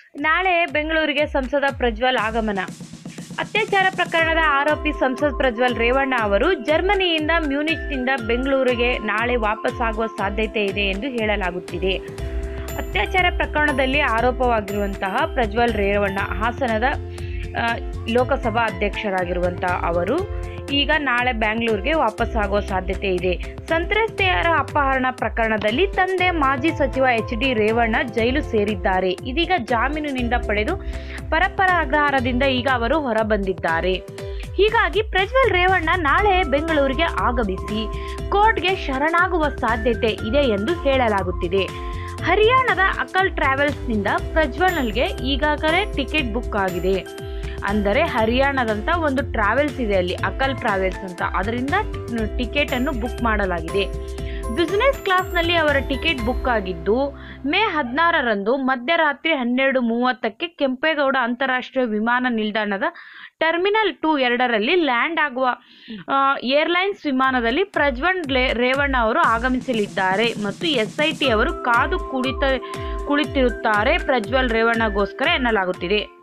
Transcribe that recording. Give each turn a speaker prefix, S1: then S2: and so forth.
S1: ನಾಳೆ ಬೆಂಗಳೂರಿಗೆ ಸಂಸದ ಪ್ರಜ್ವಲ್ ಆಗಮನ. ಅತ್ಯಾಚಾರ ಪ್ರಕರಣದ ಆರೋಪಿ ಸಂಸದ್ ಪ್ರಜ್ವಲ್ ರೇವಣ್ಣ ಅವರು ಜರ್ಮನಿಯಿಂದ ಮ್ಯೂನಿಚ್ನಿಂದ ಬೆಂಗಳೂರಿಗೆ ನಾಳೆ ವಾಪಸ್ಸಾಗುವ ಸಾಧ್ಯತೆ ಇದೆ ಎಂದು ಹೇಳಲಾಗುತ್ತಿದೆ. ಅತ್ಯಾಚಾರ ಪ್ರಕರಣದಲ್ಲಿ ಆರೋಪವಾಗಿರುವಂತಹ ಪ್ರಜ್ವಲ್ ರೇವಣ್ಣ ಹಾಸನದ ಲೋಕಸಭಾ ಅಧ್ಯಕ್ಷರಾಗಿರುವಂತಹ ಅವರು ಈಗ ನಾಳೆ ಬೆಂಗಳೂರಿಗೆ ವಾಪಸ್ಸಾಗುವ ಸಾಧ್ಯತೆ ಇದೆ. ಸಂತ್ರಸ್ತೆಯರ ಅಪಹರಣ ಪ್ರಕರಣದಲ್ಲಿ ತಂದೆ ಮಾಜಿ ಸಚಿವ ಎಚ್.ಡಿ. ರೇವಣ್ಣ ಜೈಲು ಸೇರಿದ್ದಾರೆ. ಇದೀಗ ಜಾಮೀನಿನಿಂದ ಪಡೆದು ಪರಪ್ಪನ ಅಗ್ರಹಾರದಿಂದ ಈಗ ಅವರು ಹೊರಬಂದಿದ್ದಾರೆ. ಹೀಗಾಗಿ ಪ್ರಜ್ವಲ್ ರೇವಣ್ಣ ನಾಳೆ ಬೆಂಗಳೂರಿಗೆ ಆಗಮಿಸಿ ಕೋರ್ಟ್ಗೆ ಶರಣಾಗುವ ಸಾಧ್ಯತೆ ಇದೆ ಎಂದು ಹೇಳಲಾಗುತ್ತಿದೆ. ಹರಿಯಾಣದ ಅಕಲ್ ಟ್ರಾವೆಲ್ಸ್ನಿಂದ ಪ್ರಜ್ವಲ್ಗೆ ಈಗಾಗಲೇ ಟಿಕೆಟ್ ಬುಕ್ ಆಗಿದೆ. ಅಂದರೆ ಹರಿಯಾಣದಂತ ಒಂದು ಟ್ರಾವೆಲ್ಸ್ ಇದೆ, ಅಲ್ಲಿ ಅಕಲ್ ಟ್ರಾವೆಲ್ಸ್ ಅಂತ, ಅದರಿಂದ ಟಿಕೆಟ್ ಅನ್ನು ಬುಕ್ ಮಾಡಲಾಗಿದೆ. ಬಿಸಿನೆಸ್ ಕ್ಲಾಸ್ನಲ್ಲಿ ಅವರ ಟಿಕೆಟ್ ಬುಕ್ ಆಗಿದ್ದು ಮೇ 16ರಂದು ಮಧ್ಯರಾತ್ರಿ 12:30ಕ್ಕೆ ಕೆಂಪೇಗೌಡ ಅಂತಾರಾಷ್ಟ್ರೀಯ ವಿಮಾನ ನಿಲ್ದಾಣದ ಟರ್ಮಿನಲ್ 2ರಲ್ಲಿ ಲ್ಯಾಂಡ್ ಆಗುವ ಏರ್ಲೈನ್ಸ್ ವಿಮಾನದಲ್ಲಿ ಪ್ರಜ್ವಲ್ ರೇವಣ್ಣ ಅವರು ಆಗಮಿಸಲಿದ್ದಾರೆ ಮತ್ತು SIT ಅವರು ಕಾದು ಕುಳಿತಿರುತ್ತಾರೆ ಪ್ರಜ್ವಲ್ ರೇವಣ್ಣಗೋಸ್ಕರ ಎನ್ನಲಾಗುತ್ತಿದೆ.